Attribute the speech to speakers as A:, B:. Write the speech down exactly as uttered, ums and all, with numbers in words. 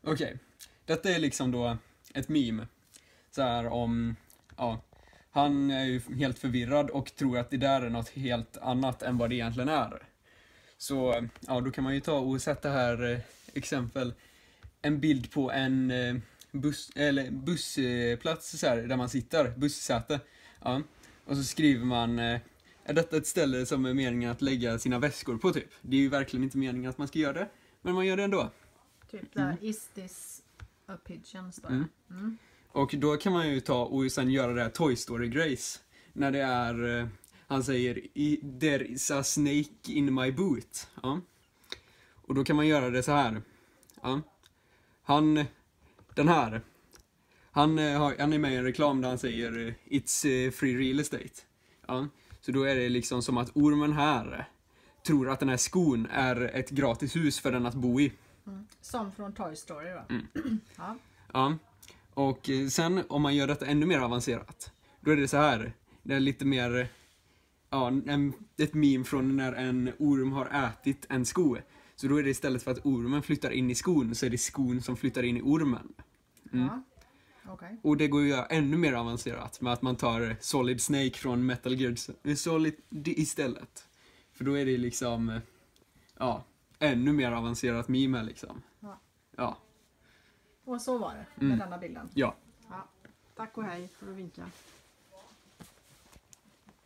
A: Okej. Okay. Detta är liksom då ett meme. Så här om, ja, han är ju helt förvirrad och tror att det där är något helt annat än vad det egentligen är. Så, ja, då kan man ju ta och sätta här eh, exempel en bild på en eh, buss, eller bussplats så här, där man sitter, bussäte. Ja. Och så skriver man, eh, är detta ett ställe som är meningen att lägga sina väskor på typ? Det är ju verkligen inte meningen att man ska göra det, men man gör det ändå.
B: Typ där, mm. Is this a pigeon?
A: Mm. Mm. Och då kan man ju ta och sen göra det här Toy Story Grace. När det är, eh, han säger, there is a snake in my boot. Ja. Och då kan man göra det så här. Ja. Han, den här, han, har, han är med i en reklam där han säger it's free real estate. Ja. Så då är det liksom som att ormen här tror att den här skon är ett gratis hus för den att bo i.
B: Mm. Som från Toy Story då.
A: Mm.
B: Ja.
A: Ja. Och sen om man gör detta ännu mer avancerat, då är det så här. Det är lite mer, ja, en, ett meme från när en orm har ätit en sko. Så då är det istället för att ormen flyttar in i skon, så är det skon som flyttar in i ormen. Mm.
B: Ja. Okay.
A: Och det går ju att göra ännu mer avancerat med att man tar Solid Snake från Metal Gear Solid istället. För då är det liksom, ja, ännu mer avancerat meme liksom.
B: Ja.
A: Ja.
B: Och så var det med mm. denna bilden.
A: Ja.
B: Ja. Tack och hej för att vinka.